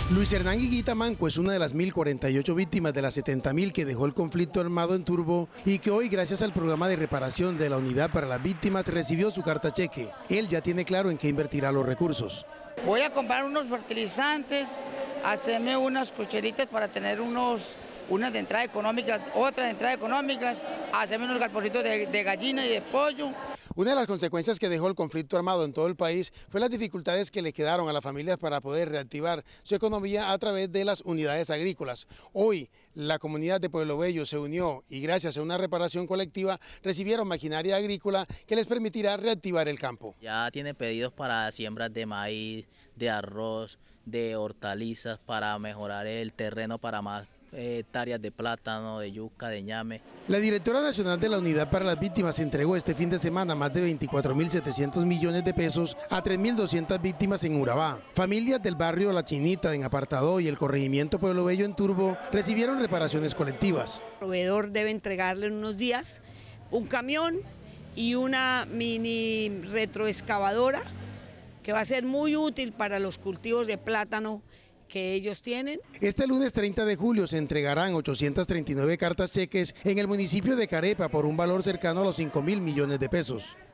Luis Hernán Higuita Manco es una de las 1.048 víctimas de las 70.000 que dejó el conflicto armado en Turbo y que hoy, gracias al programa de reparación de la Unidad para las Víctimas, recibió su carta cheque. Él ya tiene claro en qué invertirá los recursos. Voy a comprar unos fertilizantes, hacerme unas cocheritas para tener unas de entrada económica, otras de entrada económicas, hacerme unos galponcitos de gallina y de pollo. Una de las consecuencias que dejó el conflicto armado en todo el país fue las dificultades que le quedaron a las familias para poder reactivar su economía a través de las unidades agrícolas. Hoy la comunidad de Pueblo Bello se unió y gracias a una reparación colectiva recibieron maquinaria agrícola que les permitirá reactivar el campo. Ya tiene pedidos para siembras de maíz, de arroz, de hortalizas para mejorar el terreno para más hectáreas de plátano, de yuca, de ñame. La directora nacional de la Unidad para las Víctimas entregó este fin de semana más de 24.700 millones de pesos a 3.200 víctimas en Urabá. Familias del barrio La Chinita en Apartadó y el corregimiento Pueblo Bello en Turbo recibieron reparaciones colectivas. El proveedor debe entregarle en unos días un camión y una mini retroexcavadora que va a ser muy útil para los cultivos de plátano que ellos tienen. Este lunes 30 de julio se entregarán 839 cartas cheques en el municipio de Carepa por un valor cercano a los 5.000 millones de pesos.